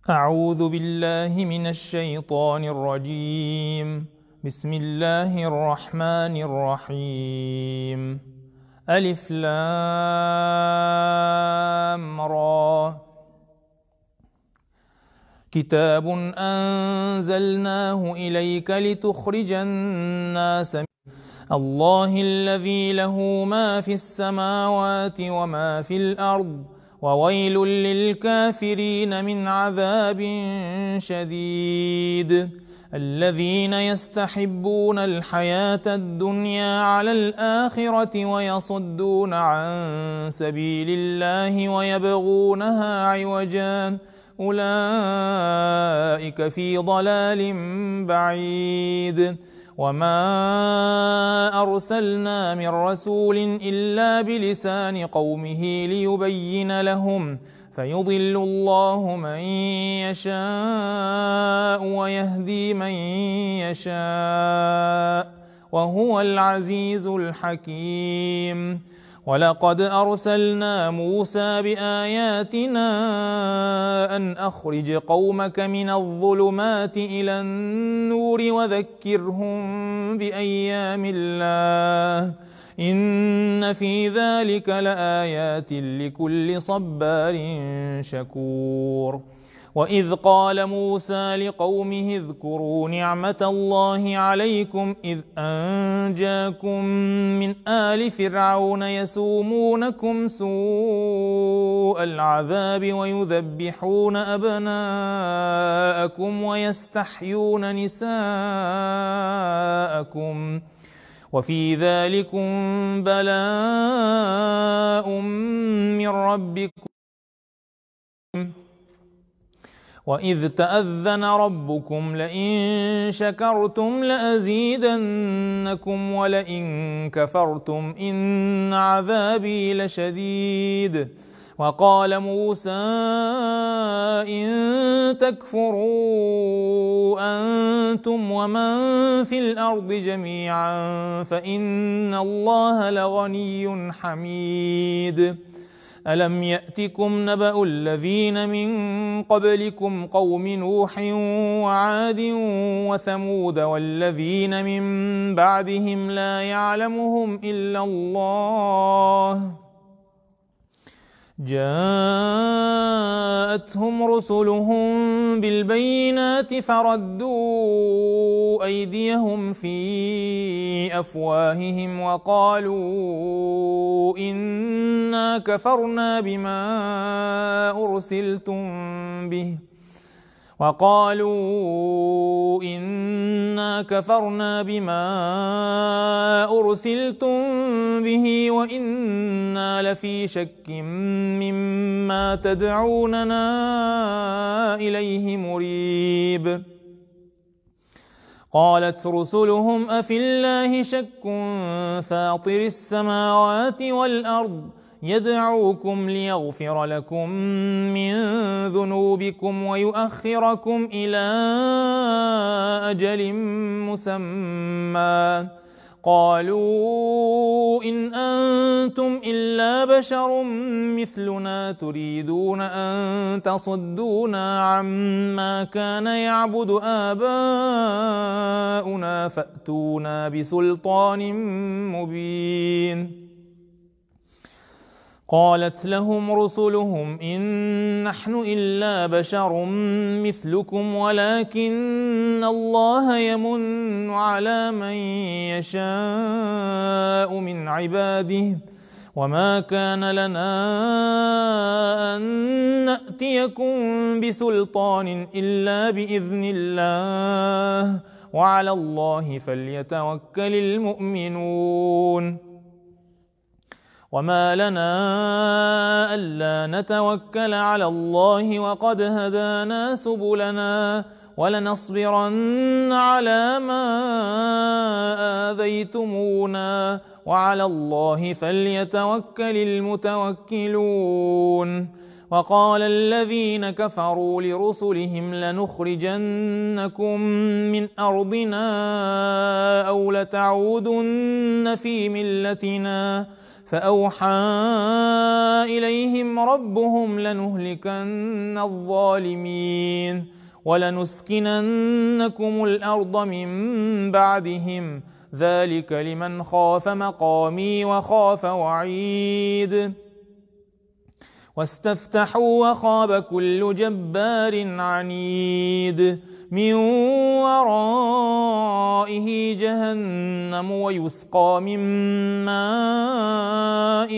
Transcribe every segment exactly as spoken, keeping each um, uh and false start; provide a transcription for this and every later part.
أعوذ بالله من الشيطان الرجيم. بسم الله الرحمن الرحيم. ألف لام را. كتاب أنزلناه إليك لتخرج الناس من الله الذي له ما في السماوات وما في الأرض وويل للكافرين من عذاب شديد. الذين يستحبون الحياة الدنيا على الآخرة ويصدون عن سبيل الله ويبغونها عوجا أولئك في ضلال بعيد. وما أرسلنا من رسول إلا بلسان قومه ليبين لهم فيضل الله من يشاء ويهدي من يشاء وهو العزيز الحكيم. ولقد أرسلنا موسى بآياتنا أن أخرج قومك من الظلمات إلى النور وذكرهم بأيام الله إن في ذلك لآيات لكل صبار شكور. وإذ قال موسى لقومه اذكروا نعمة الله عليكم إذ أنجاكم من آل فرعون يسومونكم سوء العذاب ويذبحون أبناءكم ويستحيون نساءكم وفي ذلكم بلاء من ربكم. وإذ تأذن ربكم لئن شكرتم لأزيدنكم ولئن كفرتم إن عذابي لشديد. وقال موسى إن تكفروا أنتم ومن في الأرض جميعا فإن الله لغني حميد. ألم يأتكم نبأ الذين من قبلكم قوم نوح وعاد وثمود والذين من بعدهم لا يعلمهم إلا الله جاءتهم رسلهم بالبينات فردوا أيديهم في أفواههم وقالوا إنا كفرنا بما أرسلتم به وقالوا إنا كفرنا بما أرسلتم به وإنا لفي شك مما تدعوننا إليه مريب. قالت رسلهم أفي الله شك فاطر السماوات والأرض يدعوكم ليغفر لكم من ذنوبكم ويؤخركم إلى أجل مسمى قالوا إن أنتم إلا بشر مثلنا تريدون أن تصدونا عما كان يعبد آباؤنا فأتونا بسلطان مبين. قالت لهم رسلهم إن نحن إلا بشر مثلكم ولكن الله يمن على من يشاء من عباده وما كان لنا أن نأتيكم بسلطان إلا بإذن الله وعلى الله فليتوكل المؤمنون. وما لنا ألا نتوكل على الله وقد هدانا سبلنا ولنصبرن على ما آذيتمونا وعلى الله فليتوكل المتوكلون. وقال الذين كفروا لرسلهم لنخرجنكم من أرضنا أو لتعودن في ملتنا فأوحى إليهم ربهم لنهلكن الظالمين ولنسكننكم الأرض من بعدهم ذلك لمن خاف مقامي وخاف وعيد واستفتحوا وخاب كل جبار عنيد من ورائه جهنم ويسقى من ماء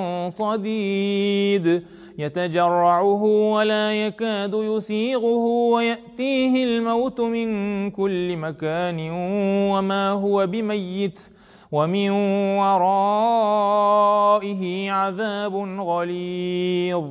صديد يتجرعه ولا يكاد يسيغه ويأتيه الموت من كل مكان وما هو بميت ومن ورائه عذاب غليظ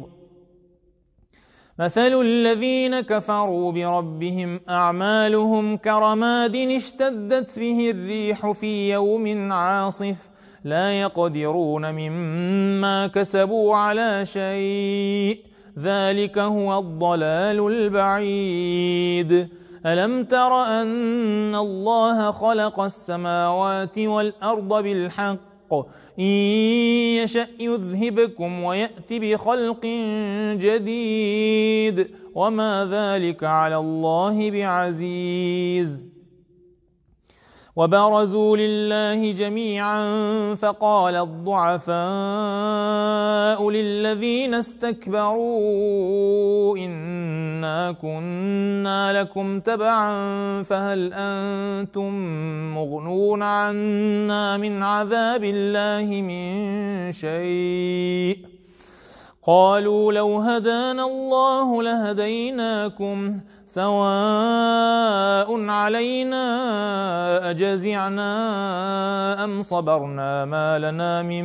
مثل الذين كفروا بربهم أعمالهم كرماد اشتدت به الريح في يوم عاصف لا يقدرون مما كسبوا على شيء ذلك هو الضلال البعيد ألم تر أن الله خلق السماوات والأرض بالحق إن يشأ يذهبكم ويأت بخلق جديد وما ذلك على الله بعزيز وبرزوا لله جميعا فقال الضعفاء للذين استكبروا إنا كنا لكم تبعا فهل أنتم مغنون عنا من عذاب الله من شيء قالوا لو هدانا الله لهديناكم سواء علينا أجزعنا أم صبرنا ما لنا من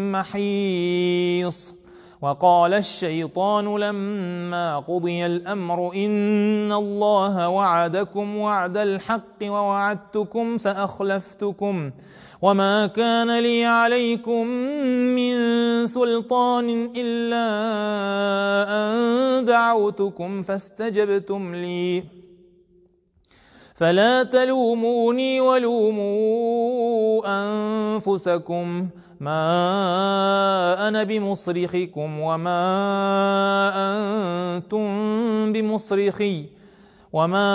محيص وقال الشيطان لما قضي الأمر إن الله وعدكم وعد الحق ووعدتكم فأخلفتكم وما كان لي عليكم من سلطان إلا أن دعوتكم فاستجبتم لي فلا تلوموني ولوموا أنفسكم ما أنا بمصرخكم وما أنتم بمصرخي وما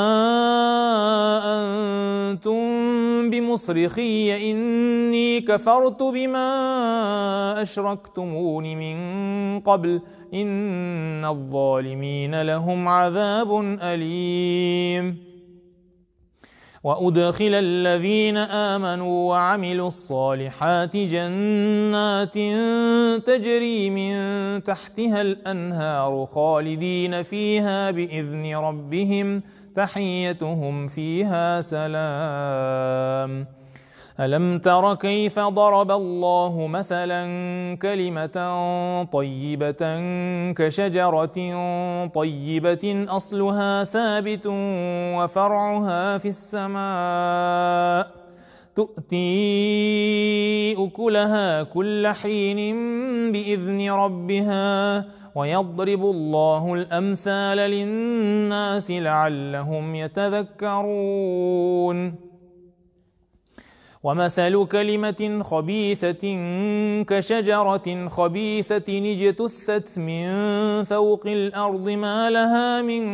أنتم بمصرخي إني كفرت بما أشركتمون من قبل إن الظالمين لهم عذاب أليم وأدخل الذين آمنوا وعملوا الصالحات جنات تجري من تحتها الأنهار خالدين فيها بإذن ربهم تحيتهم فيها سلام ألم تر كيف ضرب الله مثلا كلمة طيبة كشجرة طيبة أصلها ثابت وفرعها في السماء تؤتي أكلها كل حين بإذن ربها ويضرب الله الأمثال للناس لعلهم يتذكرون ومثل كلمة خبيثة كشجرة خبيثة اجتثت من فوق الأرض ما لها من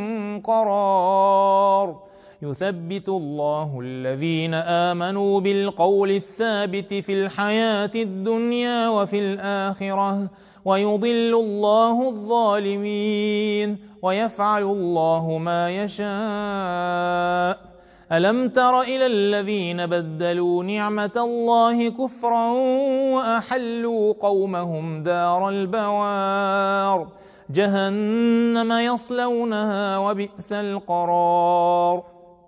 قرار يثبت الله الذين آمنوا بالقول الثابت في الحياة الدنيا وفي الآخرة ويضل الله الظالمين ويفعل الله ما يشاء ألم تر إلى الذين بدلوا نعمة الله كفرا وأحلوا قومهم دار البوار جهنم يصلونها وبئس القرار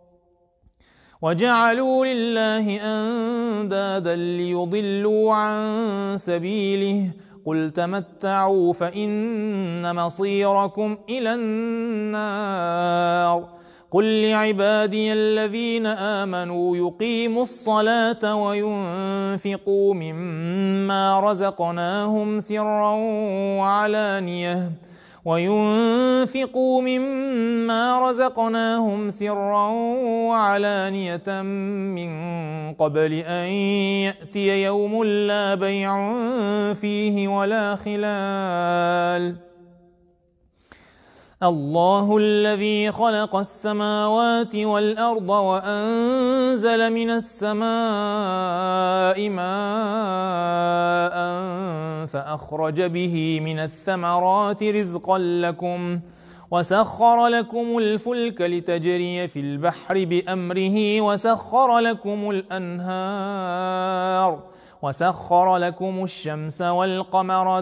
وجعلوا لله أندادا ليضلوا عن سبيله قل تمتعوا فإن مصيركم إلى النار قل لعبادي الذين آمنوا يقيموا الصلاة وينفقوا مما رزقناهم سرا وعلانية وينفقوا مما رزقناهم سرا وعلانية من قبل أن يأتي يوم لا بيع فيه ولا خلال. الله الذي خلق السماوات والأرض وأنزل من السماء ماء فأخرج به من الثمرات رزقا لكم وسخر لكم الفلك لتجري في البحر بأمره وسخر لكم الأنهار وسخر لكم الشمس والقمر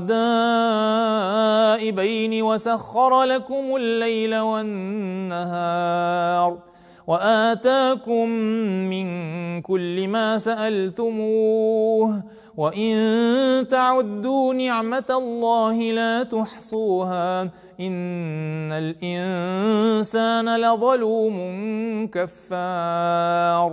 دائبين وسخر لكم الليل والنهار وآتاكم من كل ما سألتموه وإن تعدوا نعمة الله لا تحصوها إن الإنسان لظلوم كفار.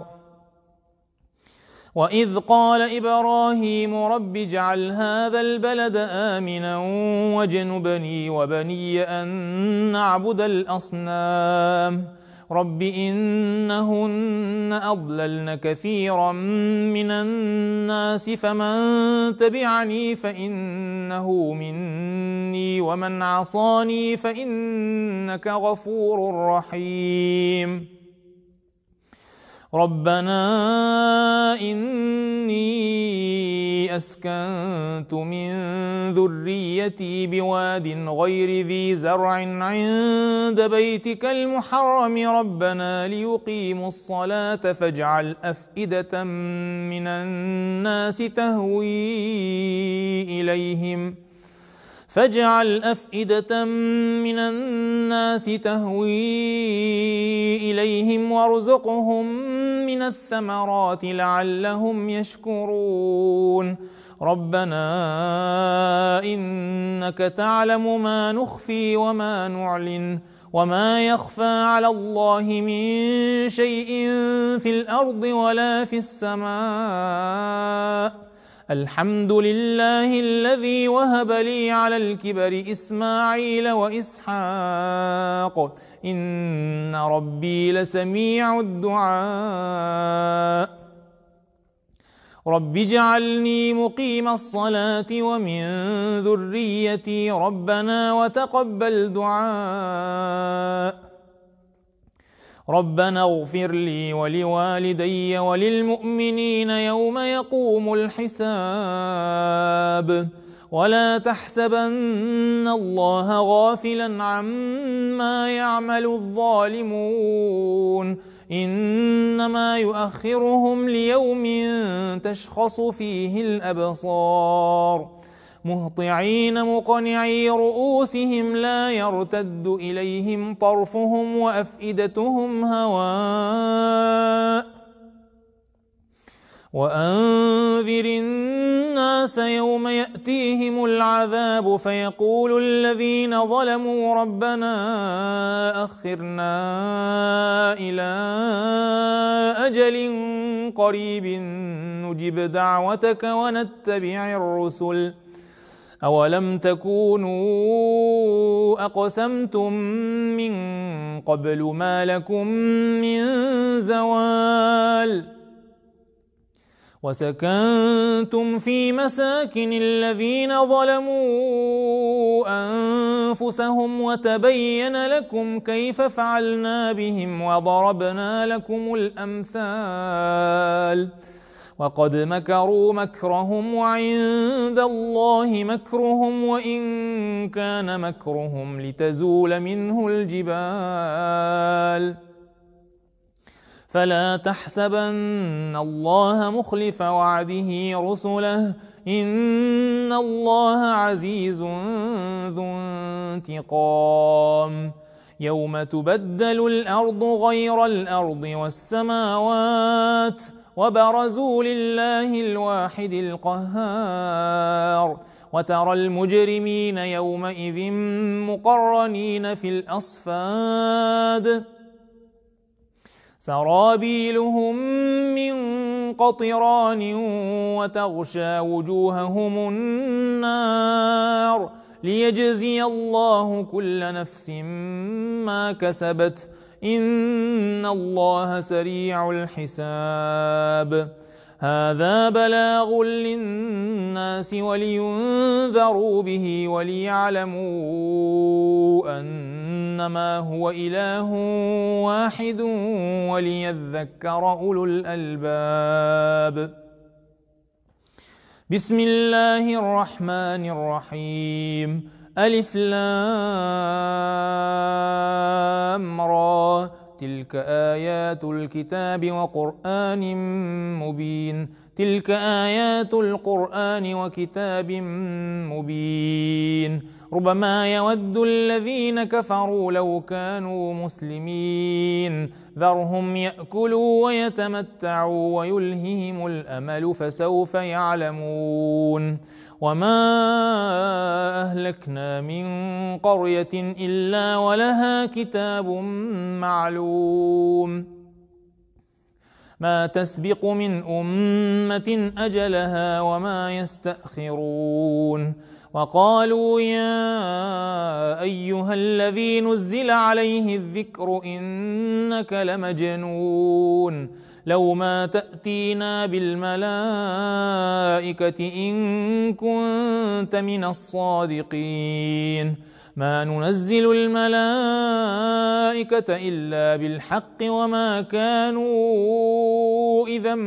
وإذ قال إبراهيم رب اجعل هذا البلد آمنا واجنبني وبني أن نعبد الأصنام رب إنهن أضللن كثيرا من الناس فمن تبعني فإنه مني ومن عصاني فإنك غفور رحيم. ربنا إني أسكنت من ذريتي بواد غير ذي زرع عند بيتك المحرم ربنا ليقيموا الصلاة فاجعل أفئدة من الناس تهوي إليهم فاجعل أفئدة من الناس تهوي إليهم وارزقهم من الثمرات لعلهم يشكرون. ربنا إنك تعلم ما نخفي وما نعلن وما يخفى على الله من شيء في الأرض ولا في السماء. الحمد لله الذي وهب لي على الكبر إسماعيل وإسحاق إن ربي لسميع الدعاء. رب اجعلني مقيم الصلاة ومن ذريتي ربنا وتقبل دعاء. ربنا اغفر لي ولوالدي وللمؤمنين يوم يقوم الحساب. ولا تحسبن الله غافلا عما يعمل الظالمون إنما يؤخرهم ليوم تشخص فيه الأبصار مهطعين مقنعي رؤوسهم لا يرتد إليهم طرفهم وأفئدتهم هواء. وأنذر الناس يوم يأتيهم العذاب فيقول الذين ظلموا ربنا أخرنا إلى أجل قريب نجب دعوتك ونتبع الرسل أولم تكونوا أقسمتم من قبل ما لكم من زوال وسكنتم في مساكن الذين ظلموا أنفسهم وتبين لكم كيف فعلنا بهم وضربنا لكم الأمثال وقد مكروا مكرهم وعند الله مكرهم وإن كان مكرهم لتزول منه الجبال فلا تحسبن الله مخلف وعده رسله إن الله عزيز ذو انتقام. يوم تبدل الأرض غير الأرض والسماوات وبرزوا لله الواحد القهار وترى المجرمين يومئذ مقرنين في الأصفاد سرابيلهم من قطران وتغشى وجوههم النار ليجزي الله كل نفس ما كسبت إن الله سريع الحساب. هذا بلاغ للناس ولينذروا به وليعلموا أنما هو إله واحد وليذكر أولو الألباب. بسم الله الرحمن الرحيم. ألف لام را تلك آيات الكتاب وقرآن مبين تلك آيات القرآن وكتاب مبين ربما يود الذين كفروا لو كانوا مسلمين ذرهم يأكلوا ويتمتعوا ويلههم الأمل فسوف يعلمون. وما أهلكنا من قرية إلا ولها كتاب معلوم ما تسبق من أمة أجلها وما يستأخرون. وقالوا يا أيها الذي نزل عليه الذكر إنك لمجنون لو ما تأتينا بالملائكة إن كنت من الصادقين ما ننزل الملائكة إلا بالحق وما كانوا إذا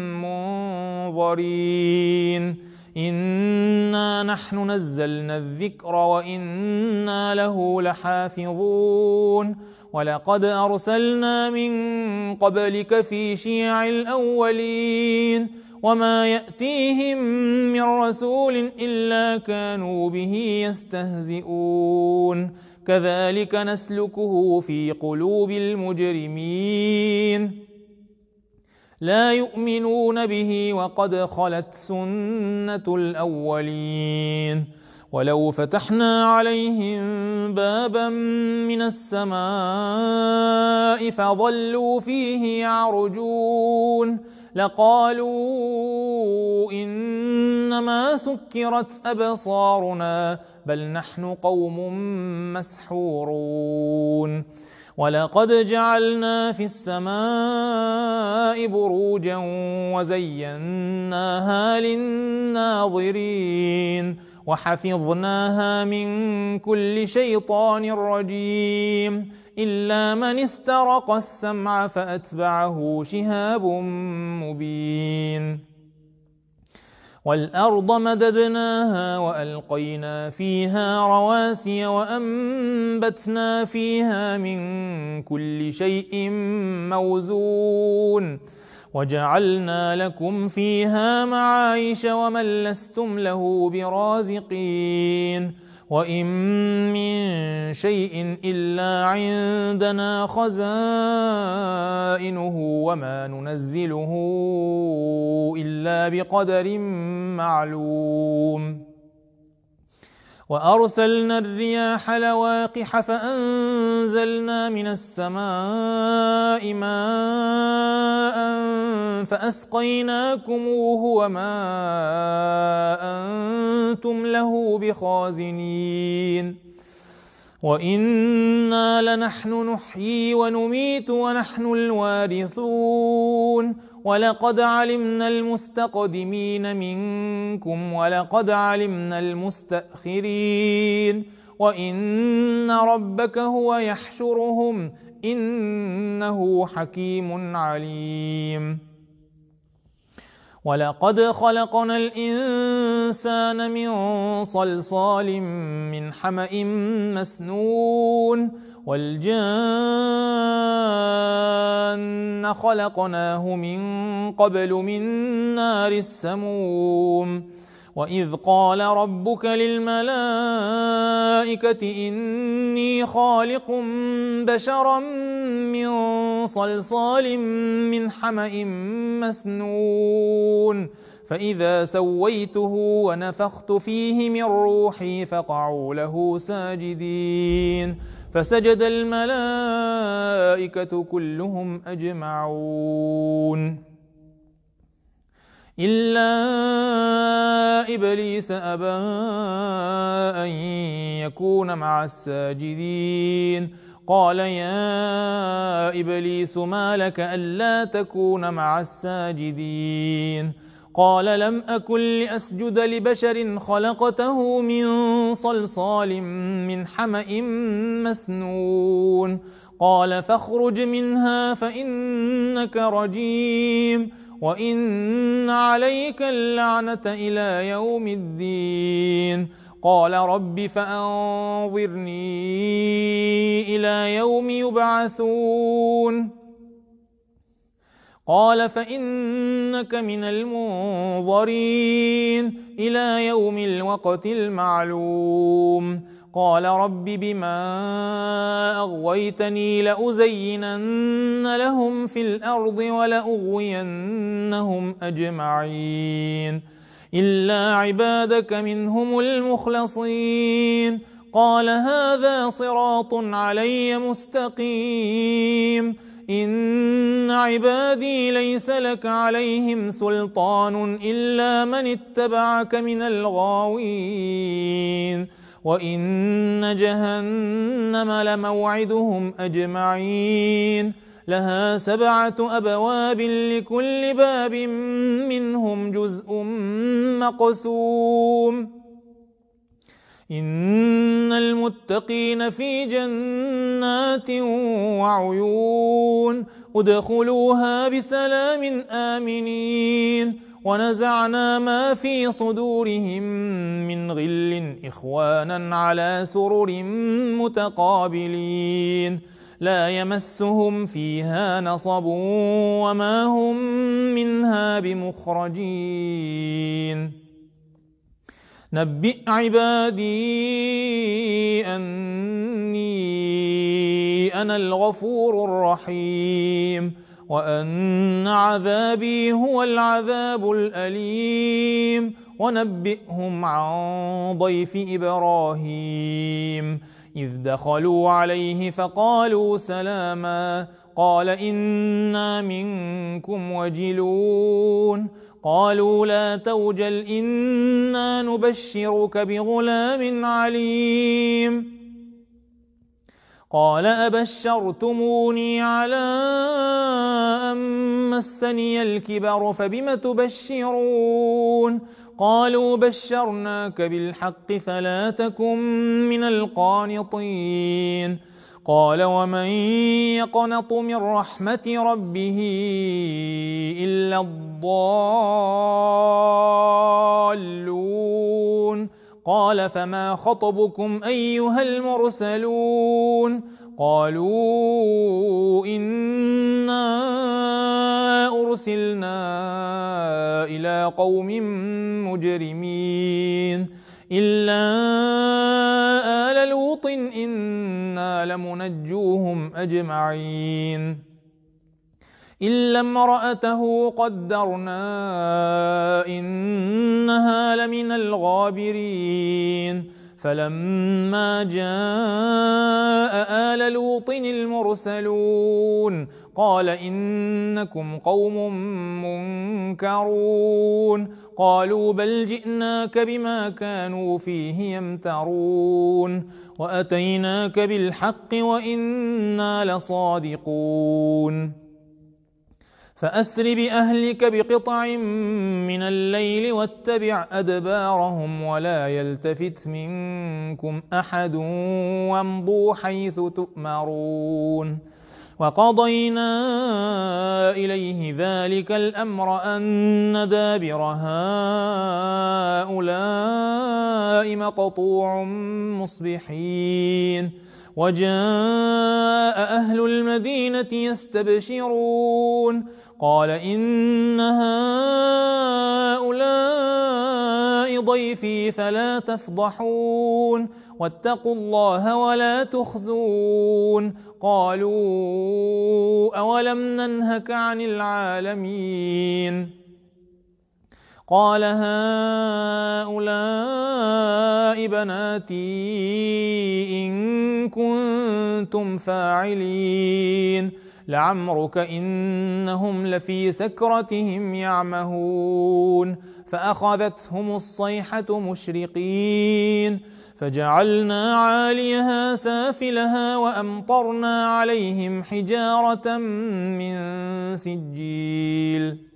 منظرين إنا نحن نزلنا الذكر وإنا له لحافظون. ولقد أرسلنا من قبلك في شيع الأولين وما يأتيهم من رسول إلا كانوا به يستهزئون كذلك نسلكه في قلوب المجرمين لا يؤمنون به وقد خلت سنة الأولين. ولو فتحنا عليهم بابا من السماء فظلوا فيه يعرجون لقالوا إنما سكرت أبصارنا بل نحن قوم مسحورون. ولقد جعلنا في السماء بروجا وزيناها للناظرين وحفظناها من كل شيطان رجيم إلا من استرق السمع فأتبعه شهاب مبين. والأرض مددناها وألقينا فيها رواسي وأنبتنا فيها من كل شيء موزون وجعلنا لكم فيها معايش ومن لستم له برازقين. وإن من شيء إلا عندنا خزائنه وما ننزله إلا بقدر معلوم. وأرسلنا الرياح لواقح فأنزلنا من السماء ماء فأسقيناكموه وما أنتم له بخازنين. وإنا لنحن نحيي ونميت ونحن الوارثون. ولقد علمنا المستقدمين منكم ولقد علمنا المستأخرين وإن ربك هو يحشرهم إنه حكيم عليم. ولقد خلقنا الإنسان من صلصال من حمأ مسنون والجان خلقناه من قبل من نار السموم. وإذ قال ربك للملائكة إني خالق بشرا من صلصال من حمأ مسنون فإذا سويته ونفخت فيه من روحي فقعوا له ساجدين فسجد الملائكة كلهم أجمعون إلا إبليس أبى أن يكون مع الساجدين قال يا إبليس ما لك ألا تكون مع الساجدين قال لم أكن لأسجد لبشر خلقته من صلصال من حمأ مسنون قال فاخرج منها فإنك رجيم وإن عليك اللعنة إلى يوم الدين قال رب فأنظرني إلى يوم يبعثون قال فإنك من المنظرين إلى يوم الوقت المعلوم قال رب بما أغويتني لأزينن لهم في الأرض ولأغوينهم أجمعين إلا عبادك منهم المخلصين قال هذا صراط علي مستقيم إن عبادي ليس لك عليهم سلطان إلا من اتبعك من الغاوين وإن جهنم لموعدهم أجمعين لها سبعة أبواب لكل باب منهم جزء مقسوم إن المتقين في جنات وعيون ادخلوها بسلام آمنين ونزعنا ما في صدورهم من غل إخوانا على سرر متقابلين لا يمسهم فيها نصب وما هم منها بمخرجين نبئ عبادي أني أنا الغفور الرحيم وأن عذابي هو العذاب الأليم ونبئهم عن ضيف إبراهيم إذ دخلوا عليه فقالوا سلاما قال إنا منكم وجلون قالوا لا توجل إنا نبشرك بغلام عليم قال أبشرتموني على أن مسني الكبر فبم تبشرون قالوا بشرناك بالحق فلا تكن من القانطين قال ومن يقنط من رحمة ربه إلا الضالون قال فما خطبكم أيها المرسلون قالوا إنا أرسلنا إلى قوم مجرمين إلا آل لوط إنا لمنجوهم أجمعين إلا امرأته قدرنا إنها لمن الغابرين فلما جاء آل لوط المرسلون قال إنكم قوم منكرون قالوا بل جئناك بما كانوا فيه يمترون وأتيناك بالحق وإنا لصادقون فأسر بأهلك بقطع من الليل واتبع أدبارهم ولا يلتفت منكم أحد وامضوا حيث تؤمرون وقضينا إليه ذلك الأمر أن دابر هؤلاء مقطوع مصبحين وجاء أهل المدينة يستبشرون قال إن هؤلاء ضيفي فلا تفضحون واتقوا الله ولا تخزون قالوا أولم ننهك عن العالمين قال هؤلاء بناتي إن كنتم فاعلين لعمرك إنهم لفي سكرتهم يعمهون فأخذتهم الصيحة مشرقين فجعلنا عاليها سافلها وأمطرنا عليهم حجارة من سجيل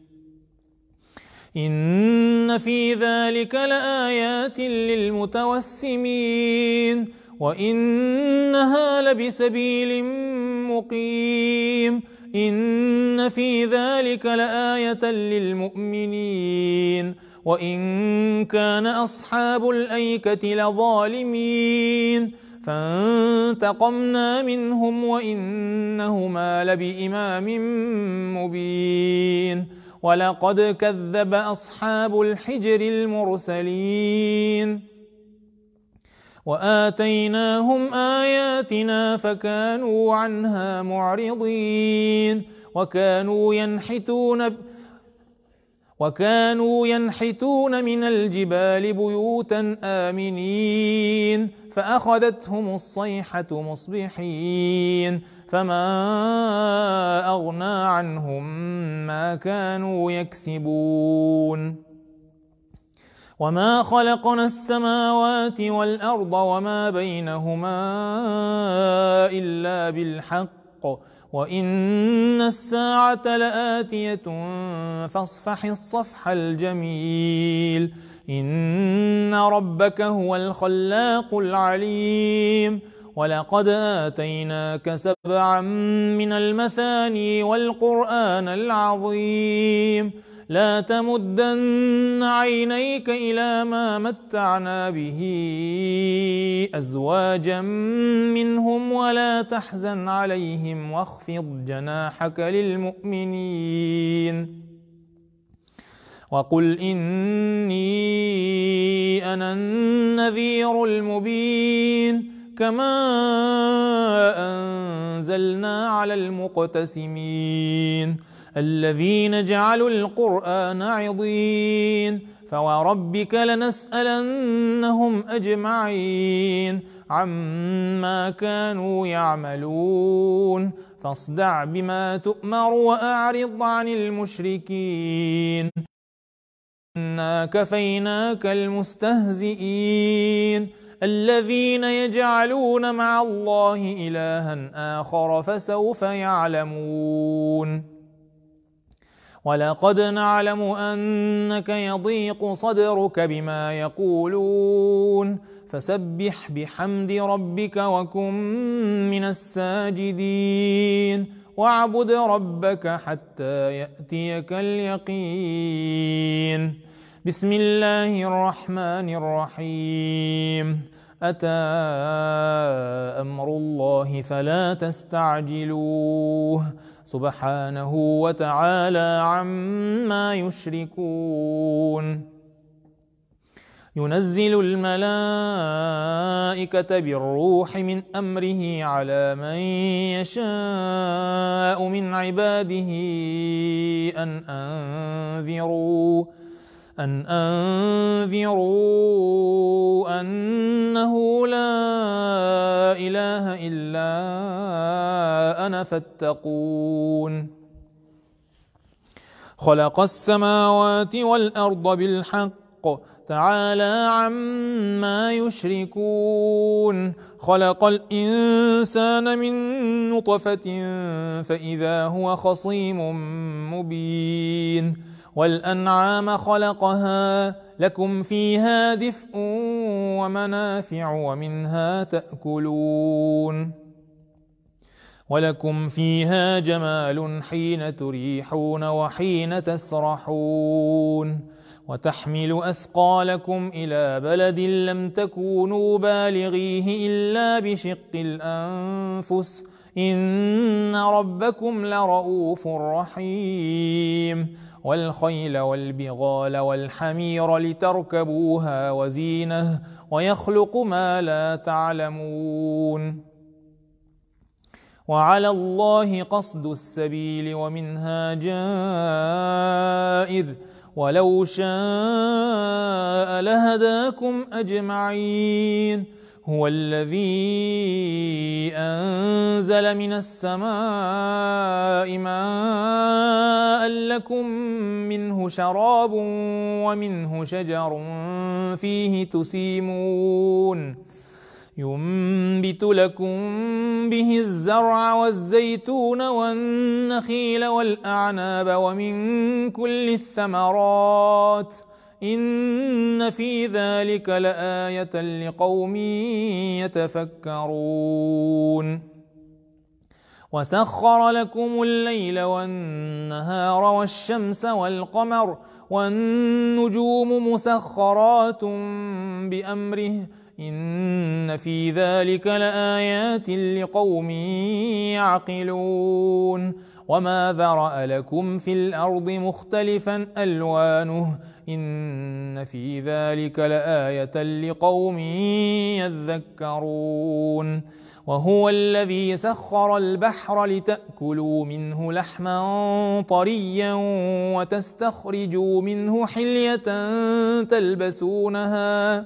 إن في ذلك لآيات للمتوسمين وإنها لبسبيل مقيم إن في ذلك لآية للمؤمنين وإن كان أصحاب الأيكة لظالمين فانتقمنا منهم وإنهما لبإمام مبين ولقد كذب أصحاب الحجر المرسلين وآتيناهم آياتنا فكانوا عنها معرضين وكانوا ينحتون وكانوا ينحتون من الجبال بيوتا آمنين فأخذتهم الصيحة مصبحين فما أغنى عنهم ما كانوا يكسبون وما خلقنا السماوات والأرض وما بينهما إلا بالحق وإن الساعة لآتية فاصفح الصفح الجميل إن ربك هو الخلاق العليم ولقد آتيناك سبعا من المثاني والقرآن العظيم لا تمدن عينيك إلى ما متعنا به أزواجا منهم ولا تحزن عليهم واخفض جناحك للمؤمنين وقل إني أنا النذير المبين كما أنزلنا على المقتسمين الذين جعلوا القرآن عضين فوربك لنسألنهم أجمعين عما كانوا يعملون فاصدع بما تؤمر وأعرض عن المشركين إنا كفيناك المستهزئين الذين يجعلون مع الله إلها آخر فسوف يعلمون ولقد نعلم أنك يضيق صدرك بما يقولون فسبح بحمد ربك وكن من الساجدين واعبد ربك حتى يأتيك اليقين بسم الله الرحمن الرحيم أتى أمر الله فلا تستعجلوه سبحانه وتعالى عما يشركون ينزل الملائكة بالروح من أمره على من يشاء من عباده أن أنذروا أن أنذروا أنه لا إله إلا أنا فاتقون خلق السماوات والأرض بالحق تعالى عما يشركون خلق الإنسان من نطفة فإذا هو خصيم مبين والأنعام خلقها لكم فيها دفء ومنافع ومنها تأكلون ولكم فيها جمال حين تريحون وحين تسرحون وتحمل أثقالكم إلى بلد لم تكونوا بالغيه إلا بشق الأنفس إن ربكم لرؤوف رحيم والخيل والبغال والحمير لتركبوها وزينة ويخلق ما لا تعلمون وعلى الله قصد السبيل ومنها جائر ولو شاء لهداكم أجمعين هو الذي أنزل من السماء ماء لكم منه شراب ومنه شجر فيه تسيمون ينبت لكم به الزرع والزيتون والنخيل والأعناب ومن كل الثمرات إن في ذلك لآية لقوم يتفكرون وسخر لكم الليل والنهار والشمس والقمر والنجوم مسخرات بأمره إن في ذلك لآيات لقوم يعقلون وما ذرأ لكم في الأرض مختلفا ألوانه إن في ذلك لآية لقوم يذكرون وهو الذي سخر البحر لتأكلوا منه لحما طريا وتستخرجوا منه حلية تلبسونها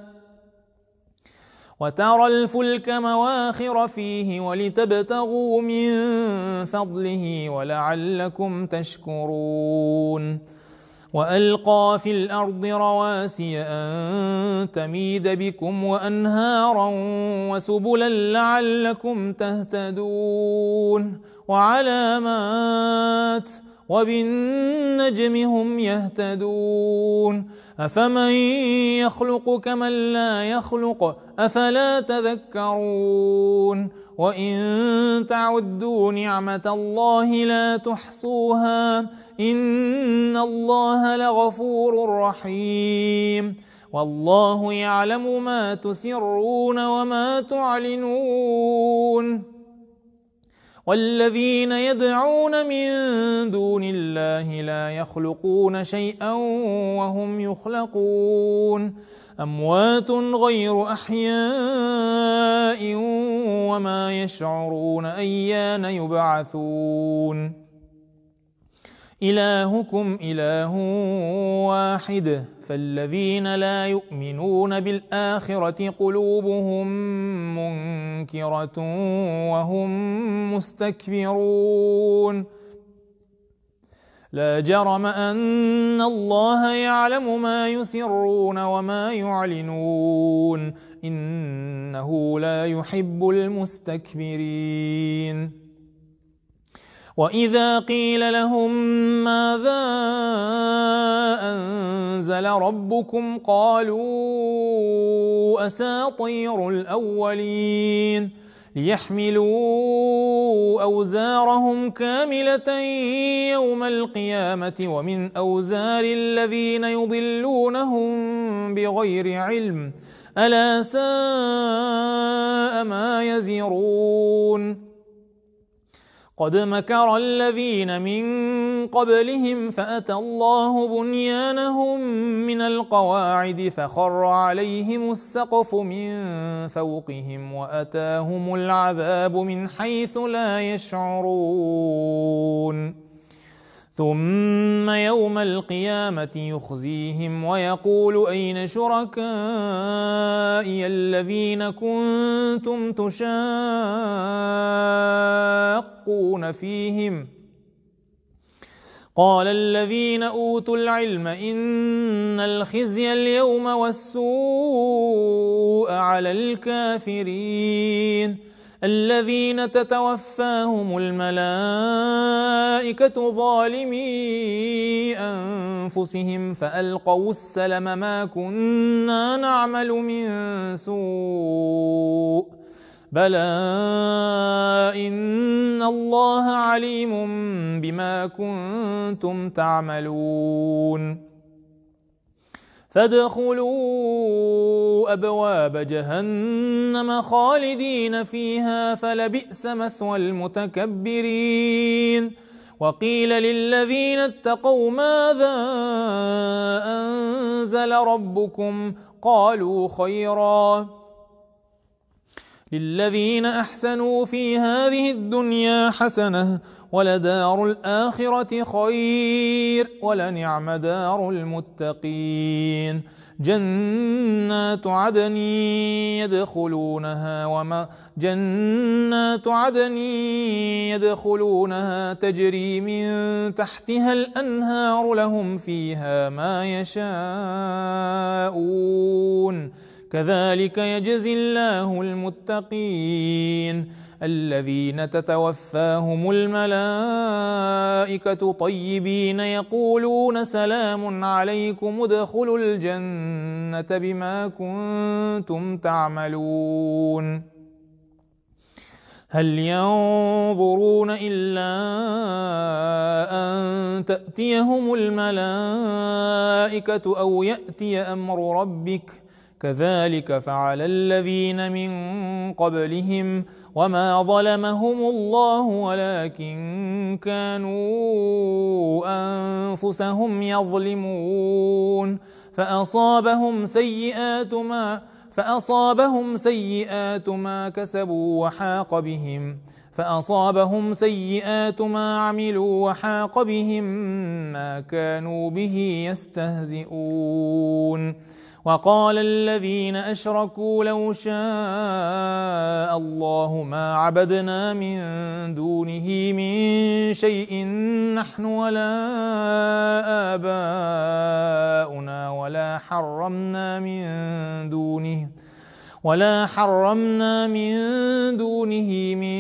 وترى الفلك مواخر فيه ولتبتغوا من فضله ولعلكم تشكرون وألقى في الأرض رواسي أن تميد بكم وأنهارا وسبلا لعلكم تهتدون وعلامات وبالنجم هم يهتدون أفمن يخلق كمن لا يخلق أفلا تذكرون وإن تعدوا نعمة الله لا تحصوها إن الله لغفور رحيم والله يعلم ما تسرون وما تعلنون والذين يدعون من دون الله لا يخلقون شيئا وهم يخلقون أموات غير أحياء وما يشعرون أيان يبعثون إلهكم إله واحد فالذين لا يؤمنون بالآخرة قلوبهم منكرة وهم مستكبرون لا جرم أن الله يعلم ما يسرون وما يعلنون إنه لا يحب المستكبرين وإذا قيل لهم ماذا أنزل ربكم قالوا أساطير الأولين ليحملوا أوزارهم كاملة يوم القيامة ومن أوزار الذين يضلونهم بغير علم ألا ساء ما يزرون قد مكر الذين من قبلهم فأتى الله بنيانهم من القواعد فخر عليهم السقف من فوقهم وأتاهم العذاب من حيث لا يشعرون ثم يوم القيامة يخزيهم ويقول أين شركائي الذين كنتم تشاقون فيهم قال الذين أوتوا العلم إن الخزي اليوم والسوء على الكافرين الذين تتوفاهم الملائكة ظالمي أنفسهم فألقوا السلم ما كنا نعمل من سوء بلى إن الله عليم بما كنتم تعملون فادخلوا أبواب جهنم خالدين فيها فلبئس مثوى المتكبرين وقيل للذين اتقوا ماذا أنزل ربكم قالوا خيرا للذين أحسنوا في هذه الدنيا حسنة ولدار الآخرة خير ولنعم دار المتقين. جنات عدن يدخلونها وما جنات عدن يدخلونها تجري من تحتها الأنهار لهم فيها ما يشاءون كذلك يجزي الله المتقين الذين تتوفاهم الملائكة طيبين يقولون سلام عليكم ادخلوا الجنة بما كنتم تعملون. هل ينظرون إلا أن تأتيهم الملائكة أو يأتي أمر ربك كذلك فعل الذين من قبلهم وما ظلمهم الله ولكن كانوا أنفسهم يظلمون فأصابهم سيئات ما فأصابهم سيئات ما كسبوا وحاق بهم فأصابهم سيئات ما عملوا وحاق بهم ما كانوا به يستهزئون. وقال الذين أشركوا لو شاء الله ما عبدنا من دونه من شيء نحن ولا آباؤنا ولا حرمنا من دونه ولا حرمنا من دونه من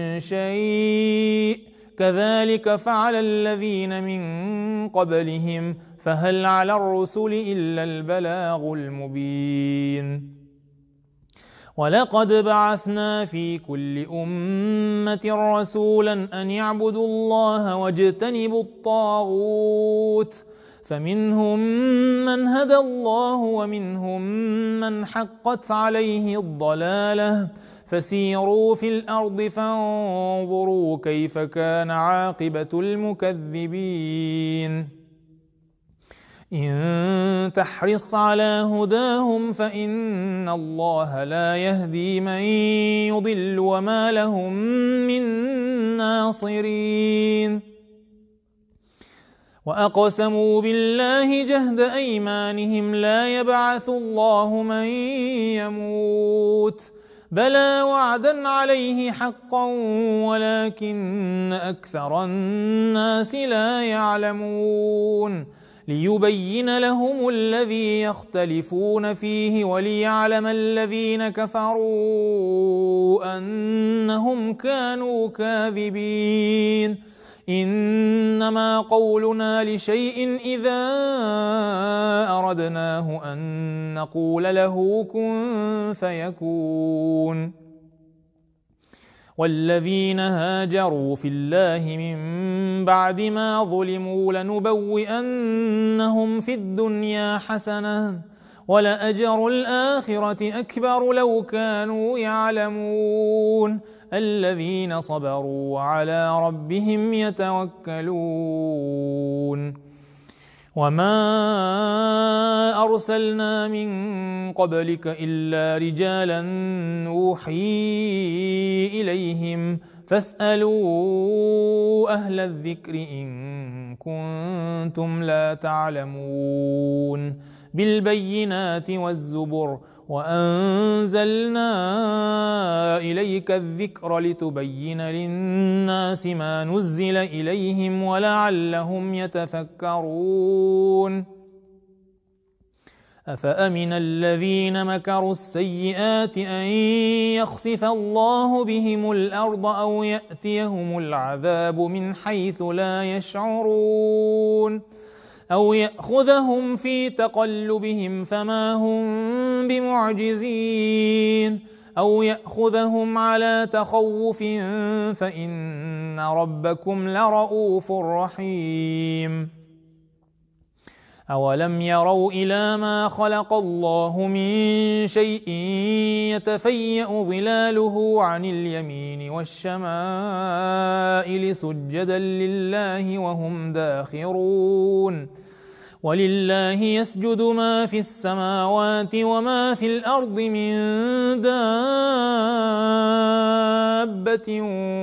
شيء كذلك فعل الذين من قبلهم فهل على الرسل إلا البلاغ المبين. ولقد بعثنا في كل أمة رسولا أن يعبدوا الله واجتنبوا الطاغوت فمنهم من هدى الله ومنهم من حقت عليه الضلالة فسيروا في الأرض فانظروا كيف كان عاقبة المكذبين. إن تحرص على هداهم فإن الله لا يهدي من يضل وما لهم من ناصرين. وأقسموا بالله جهد أيمانهم لا يبعث الله من يموت بلى وعدا عليه حقا ولكن أكثر الناس لا يعلمون. ليبين لهم الذي يختلفون فيه وليعلم الذين كفروا أنهم كانوا كاذبين. إنما قولنا لشيء إذا أردناه أن نقول له كن فيكون. والذين هاجروا في الله من بعد ما ظلموا لنبوئنهم في الدنيا حسنة ولأجر الآخرة أكبر لو كانوا يعلمون. الذين صبروا وعلى ربهم يتوكلون. وما أرسلنا من قبلك إلا رجالا نوحي إليهم فاسألوا أهل الذكر إن كنتم لا تعلمون. بالبينات والزبر وأنزلنا إليك الذكر لتبين للناس ما نزل إليهم ولعلهم يتفكرون. أفأمن الذين مكروا السيئات أن يخسف الله بهم الأرض أو يأتيهم العذاب من حيث لا يشعرون أو يأخذهم في تقلبهم فما هم بمعجزين أو يأخذهم على تخوف فإن ربكم لرؤوف رحيم. أولم يروا إلى ما خلق الله من شيء يتفيأ ظلاله عن اليمين والشمائل سجدا لله وهم داخرون ولله يسجد ما في السماوات وما في الأرض من دابة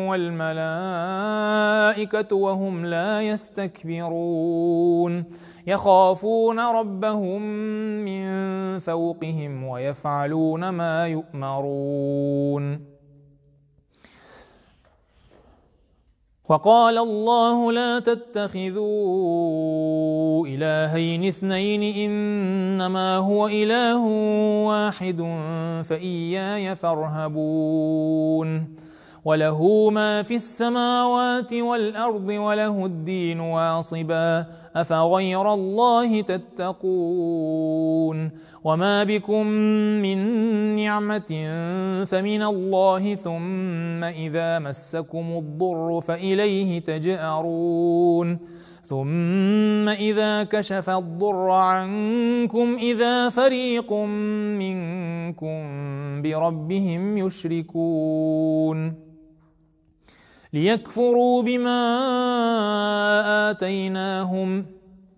والملائكة وهم لا يستكبرون يخافون ربهم من فوقهم ويفعلون ما يؤمرون. وقال الله لا تتخذوا إلهين اثنين إنما هو إله واحد فإياي فارهبون. وله ما في السماوات والأرض وله الدين واصبا أفغير الله تتقون. وما بكم من نعمة فمن الله ثم إذا مسكم الضر فإليه تجأرون. ثم إذا كشف الضر عنكم إذا فريق منكم بربهم يشركون. ليكفروا بما آتيناهم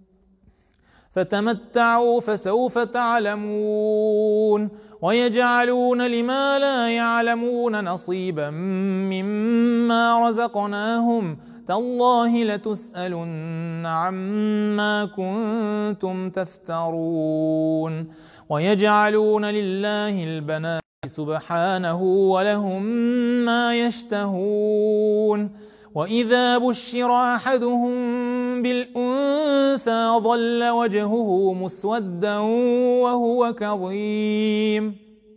فتمتعوا فسوف تعلمون. ويجعلون لما لا يعلمون نصيبا مما رزقناهم تالله لتسألن عما كنتم تفترون. ويجعلون لله البنات سبحانه ولهم ما يشتهون. وإذا بشر أحدهم بالأنثى ظل وجهه مسودا وهو كظيم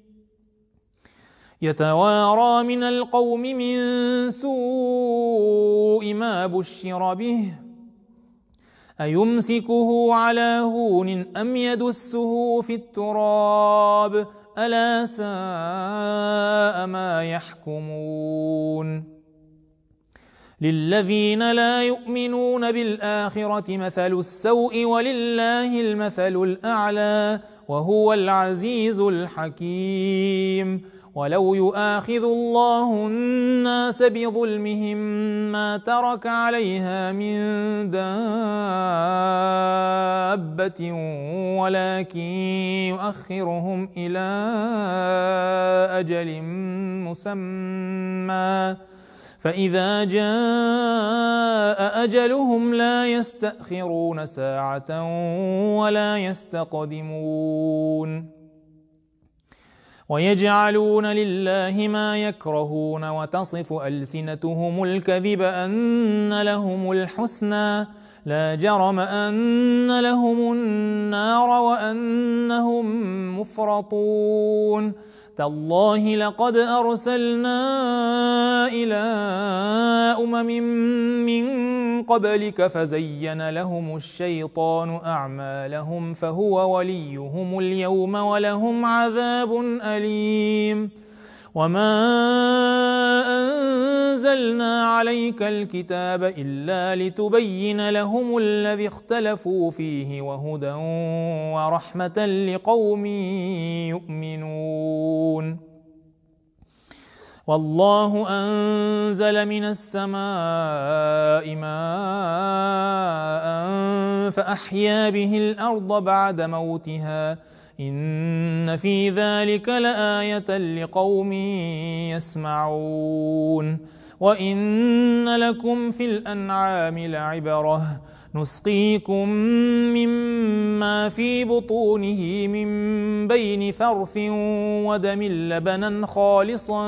يتوارى من القوم من سوء ما بشر به أيمسكه على هون أم يدسه في التراب ألا ساء ما يحكمون. للذين لا يؤمنون بالآخرة مثل السوء ولله المثل الأعلى وهو العزيز الحكيم. ولو يؤاخذ الله الناس بظلمهم ما ترك عليها من دابة ولكن يؤخرهم إلى أجل مسمى فإذا جاء أجلهم لا يستأخرون ساعة ولا يستقدمون. ويجعلون لله ما يكرهون وتصف ألسنتهم الكذب أن لهم الحسنى لا جرم أن لهم النار وأنهم مفرطون. تالله لقد أرسلنا إلى أمم من قبلك فزين لهم الشيطان أعمالهم فهو وليهم اليوم ولهم عذاب أليم. وما أنزلنا عليك الكتاب إلا لتبين لهم الذي اختلفوا فيه وهدى ورحمة لقوم يؤمنون. والله أنزل من السماء ماء فأحيا به الأرض بعد موتها إن في ذلك لآية لقوم يسمعون. وإن لكم في الأنعام لعبرة نسقيكم مما في بطونه من بين فرث ودم لبنا خالصا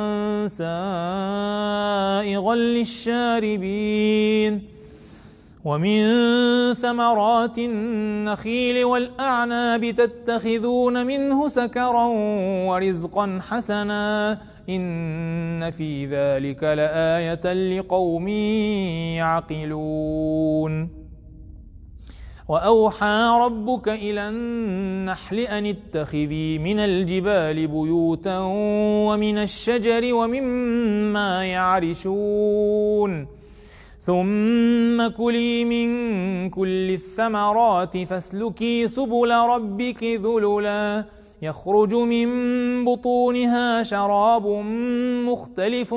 سائغا للشاربين. ومن ثمرات النخيل والأعناب تتخذون منه سكرا ورزقا حسنا إن في ذلك لآية لقوم يعقلون. وأوحى ربك إلى النحل أن اتخذي من الجبال بيوتا ومن الشجر ومما يعرشون ثم كلي من كل الثمرات فاسلكي سبل ربك ذللا يخرج من بطونها شراب مختلف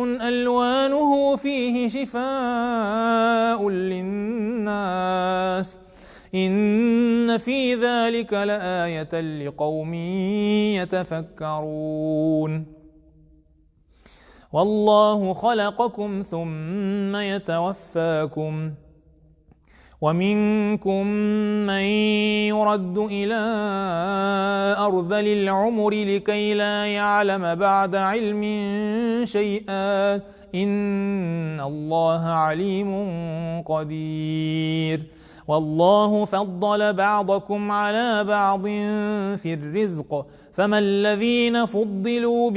ألوانه فيه شفاء للناس إن في ذلك لآية لقوم يتفكرون والله خلقكم ثم يتوفاكم ومنكم من يرد إلى أرذل العمر لكي لا يعلم بعد علم شيئا إن الله عليم قدير والله فضل بعضكم على بعض في الرزق فما الذين فضلوا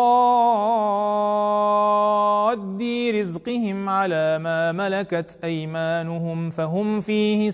براد رزقهم على ما ملكت أيمانهم فهم فيه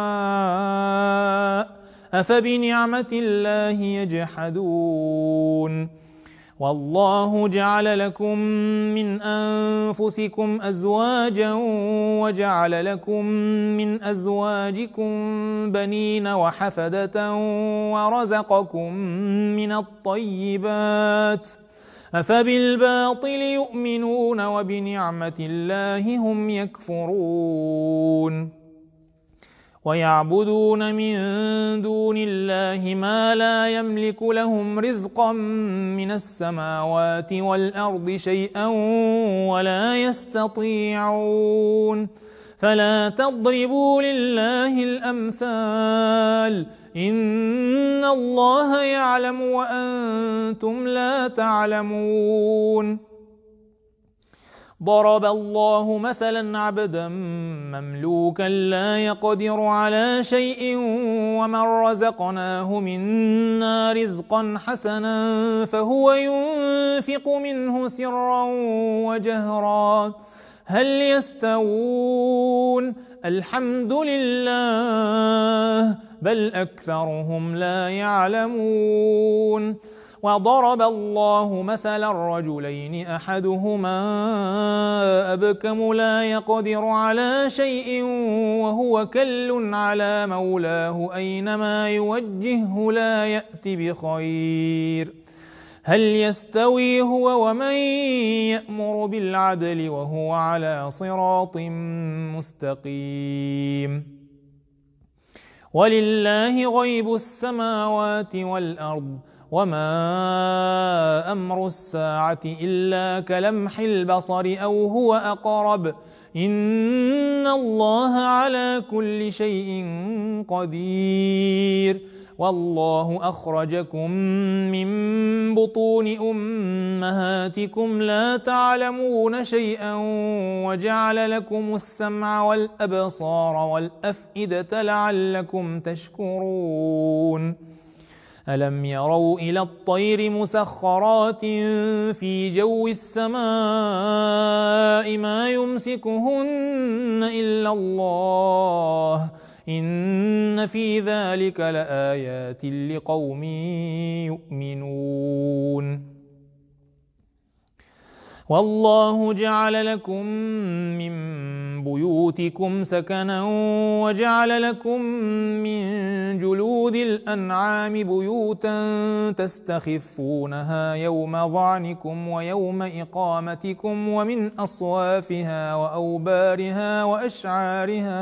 سواء أفبنعمة الله يجحدون والله جعل لكم من أنفسكم أزواجا وجعل لكم من أزواجكم بنين وحفدة ورزقكم من الطيبات أفبالباطل يؤمنون وبنعمة الله هم يكفرون ويعبدون من دون الله ما لا يملك لهم رزقا من السماوات والأرض شيئا ولا يستطيعون فلا تضربوا لله الأمثال إن الله يعلم وأنتم لا تعلمون ضرب الله مثلا عبدا مملوكا لا يقدر على شيء ومن رزقناه منا رزقا حسنا فهو ينفق منه سرا وجهرا هل يستوون الحمد لله بل أكثرهم لا يعلمون وضرب الله مثلا الرجلين أحدهما أبكم لا يقدر على شيء وهو كل على مولاه أينما يوجهه لا يأت بخير هل يستوي هو ومن يأمر بالعدل وهو على صراط مستقيم ولله غيب السماوات والأرض وما أمر الساعة إلا كلمح البصر أو هو أقرب إن الله على كل شيء قدير والله أخرجكم من بطون أمهاتكم لا تعلمون شيئا وجعل لكم السمع والأبصار والأفئدة لعلكم تشكرون ألم يروا إلى الطير مسخرات في جو السماء ما يمسكهن إلا الله إن في ذلك لآيات لقوم يؤمنون والله جعل لكم من بيوتكم سكنا وجعل لكم من جلود الأنعام بيوتا تستخفونها يوم ظعنكم ويوم إقامتكم ومن أصوافها وأوبارها وأشعارها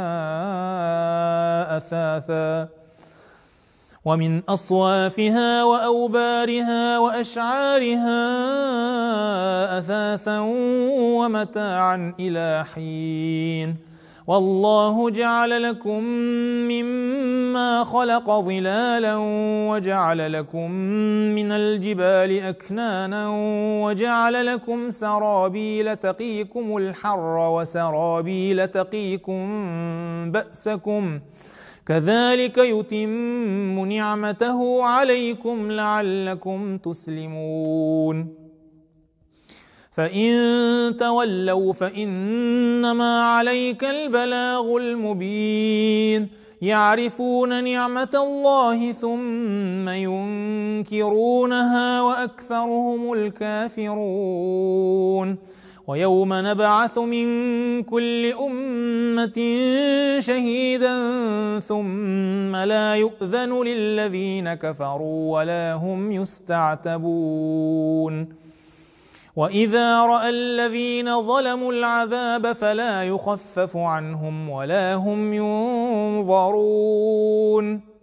أثاثا ومن أصوافها وأوبارها وأشعارها أثاثا ومتاعا إلى حين والله جعل لكم مما خلق ظلالا وجعل لكم من الجبال أكنانا وجعل لكم سرابيل تقيكم الحر وسرابيل تقيكم بأسكم كذلك يتم نعمته عليكم لعلكم تسلمون فإن تولوا فإنما عليك البلاغ المبين يعرفون نعمة الله ثم ينكرونها وأكثرهم الكافرون ويوم نبعث من كل أمة شهيدا ثم لا يؤذن للذين كفروا ولا هم يستعتبون وإذا رأى الذين ظلموا العذاب فلا يخفف عنهم ولا هم ينظرون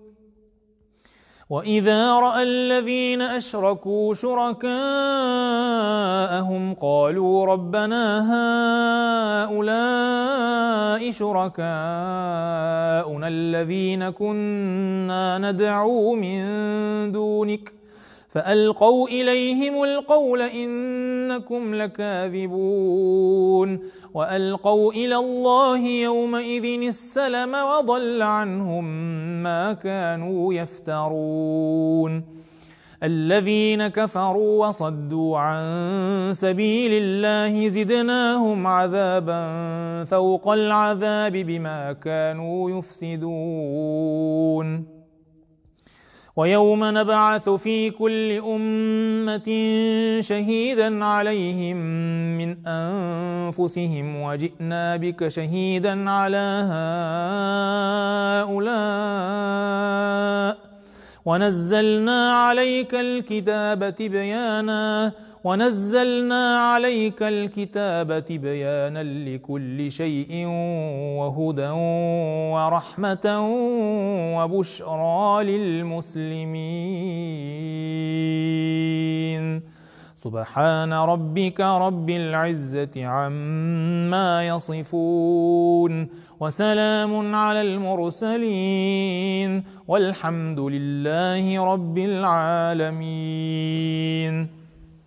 وإذا رأى الذين أشركوا شركاءهم قالوا ربنا هؤلاء شركاؤنا الذين كنا ندعو من دونك فألقوا إليهم القول إنكم لكاذبون وألقوا إلى الله يومئذ السلم وضل عنهم ما كانوا يفترون الذين كفروا وصدوا عن سبيل الله زدناهم عذابا فوق العذاب بما كانوا يفسدون ويوم نبعث في كل أمة شهيدا عليهم من أنفسهم وجئنا بك شهيدا على هؤلاء ونزلنا عليك الكتاب تبيانا ونزلنا عليك الكتاب تبيانا لكل شيء وهدى ورحمة وبشرى للمسلمين سبحان ربك رب العزة عما يصفون وسلام على المرسلين والحمد لله رب العالمين.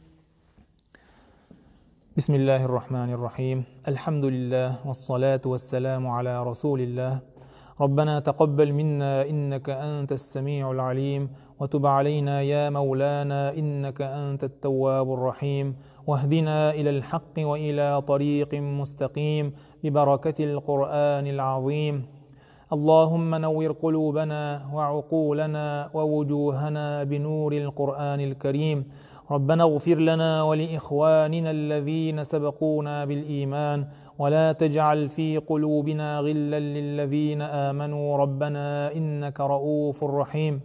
بسم الله الرحمن الرحيم. الحمد لله والصلاة والسلام على رسول الله. ربنا تقبل منا إنك أنت السميع العليم وتب علينا يا مولانا إنك أنت التواب الرحيم واهدنا إلى الحق وإلى طريق مستقيم ببركة القرآن العظيم. اللهم نور قلوبنا وعقولنا ووجوهنا بنور القرآن الكريم. ربنا اغفر لنا ولإخواننا الذين سبقونا بالإيمان ولا تجعل في قلوبنا غلا للذين آمنوا ربنا إنك رؤوف رحيم.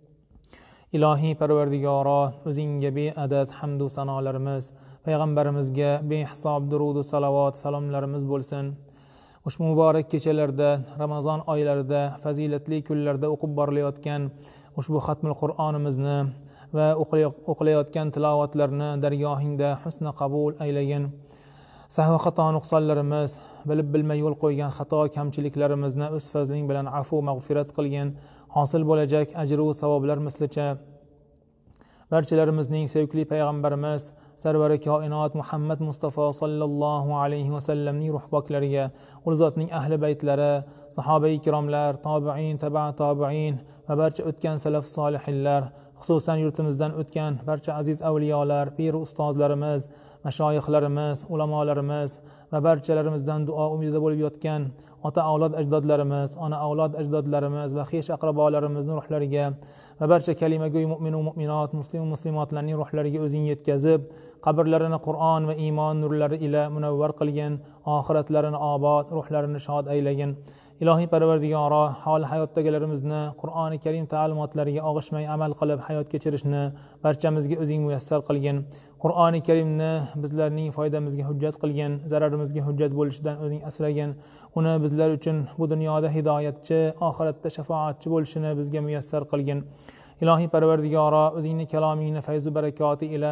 İlahi Parvardigara, o'zingga beadad hamdu sanolarimiz, payg'ambarimizga behisob durud va salovat salomlarimiz bo'lsin. Ushbu muborak kechalarda, Ramazon oylarida, fazilatli kunlarda o'qib borilayotgan ushbu xatmul Qur'onimizni va o'qilayotgan tilovatlarni dargohingda husna qabul aylagin. Sahv xato nuqsonlarimiz, bilib bilmay yo'l qo'ygan xato kamchiliklarimizni o'z fazling bilan afu mag'firat qilgin. Hosil bo'lajak ajr va savoblar mislicha barchalarimizning sevgili payg'ambarimiz sarvari koinot Muhammad Mustafa sallallohu alayhi va sallamning ruh poklariga, ul zotning ahli baytlari, sahobai ikromlar, tobiin, taba tobiin va barcha o'tgan salaf solihinlar, xususan yurtimizdan o'tgan barcha aziz avliyolar, pir ustozlarimiz, mashoyixlarimiz, ulamolarimiz va barchalarimizdan duo umidida bo'lib yotgan ota avlod ajdodlarimiz, ona avlod ajdodlarimiz va xish aqrabolarimizning ruhlariga va barcha kalimago'y mu'min va mu'minot, muslim va muslimatlarning ruhlariga o'zing yetkazib, qabrlarini Qur'on va iymon nurlari ila munavvar qilgin, oxiratlarini obod, ruhlarini shod aylagin. Ilohiy Parvardigoro, hol hayotdagilarimizni Qur'oni Karim ta'limotlariga og'ishmay amal qilib hayot kechirishni barchamizga o'zing muyassar qilgin. Qur'oni Karimni bizlarning foydamizga hujjat qilgin, zararimizga hujjat bo'lishidan o'zing asragin. Uni bizlar uchun bu dunyoda hidoyatchi, oxiratda shafoatchi bo'lishini bizga muyassar qilgin. Ilohiy Parvardigoro, o'zingning kalomingni fayz va barakoti ila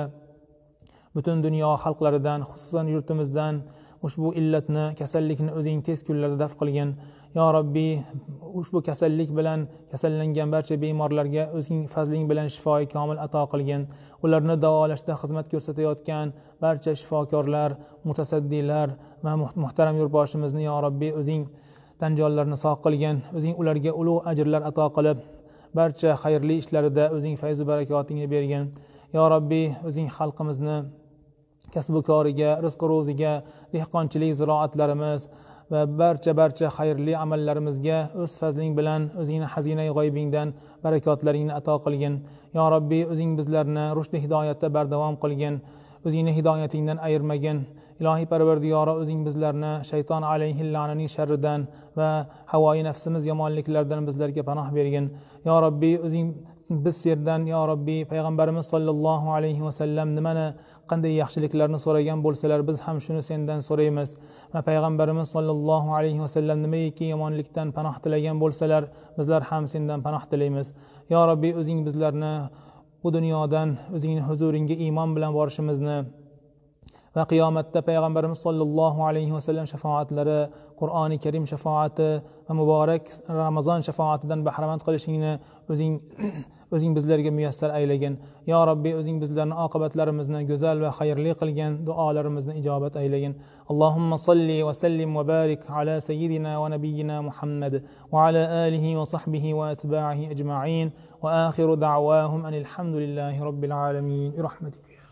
butun dunyo xalqlaridan, xususan yurtimizdan ushbu illatni, kasallikni o'zing tez kunlarda daf qilgin. Ya Rabbi, ushbu kasallik bilan kasallangan barcha bemorlarga o'zing fazling bilan shifoi komil ato qilgin. Ularni davolashda xizmat ko'rsatayotgan barcha shifokorlar, mutasaddilar va muhtaram yurtboshimizni ya Rabbi o'zing tan jonlarini sog' qilgin. O'zing ularga ulug' ajrlar ato qilib, barcha xayrli ishlarida o'zing fayz va barakotingni bergin. Ya Rabbi, o'zing xalqimizni kasb koriga, rizq ro'ziga, dehqonchilik ziroatlarimiz va barcha barcha xayrli amallarimizga o'z fazling bilan o'zingning xazinai g'oybingdan barakotlaringni ato qilgin. Ya Rabbi, o'zing bizlarni rushd hidoyatda bardavom qilgin. o'zingni hidoyatingdan ayirmagin. Ilohiy Parvardigoro, o'zing bizlarni shayton alayhi la'naning sharridan va havoi nafsimiz yomonliklaridan bizlarga panoh bergin. Yo Robbiy, o'zing biz sendan yo Robbiy payg'ambarimiz sollallohu alayhi vasallam nimani qanday yaxshiliklarni so'ragan bo'lsalar biz ham shuni sendan so'raymiz va payg'ambarimiz sollallohu alayhi vasallam nimaiki yomonlikdan panoh tilagan bo'lsalar bizlar ham sendan panoh tilaymiz. Yo Robbiy, o'zing bizlarni bu dunyodan o'zingning huzuringga iymon bilan borishimizni va qiyomatda payg'ambarimiz sollallohu alayhi vasallam shafaatlari, Qur'oni Karim shafaati va muborak Ramazon shafaatidan bahramand qilishingni o'zing o'zing bizlarga muyassar aylagin. Yo Robbiy, o'zing bizlarning oqibatlarimizni go'zal va xayrli qilgan, duolarimizni ijobat aylagin. Allohumma salli va sallim va barik ala sayyidina va nabiyyina Muhammad va ala alihi va sahbihi va atba'ihi ajma'in va akhiru da'wahum anil hamdulillahi robbil alamin. Bi rahmatika.